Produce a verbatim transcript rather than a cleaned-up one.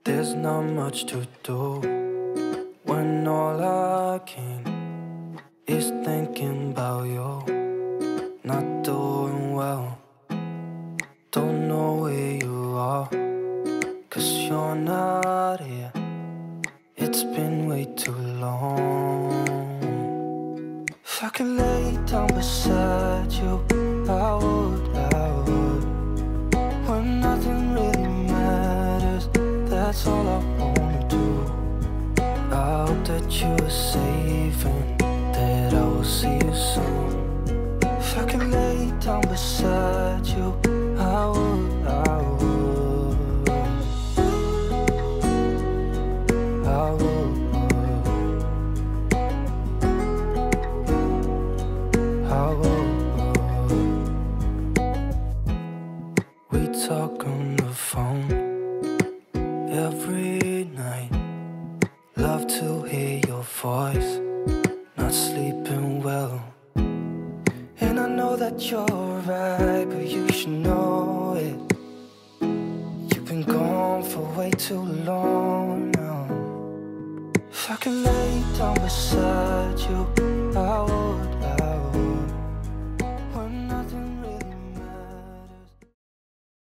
There's not much to do when all I can is thinking about you. Not doing well, don't know where you are, 'cause you're not here. It's been way too long. If I could lay down beside you, I would, I would. When nothing really matters, that's all I wanna do. I hope that you are safe and that I will see you soon. If I could lay down beside you, I would, I would. I would. I would. We talk on the phone every night. Love to hear your voice. Not sleeping well. And I know that you're right, but you should know it. You've been gone for way too long now. If I could lay down beside you,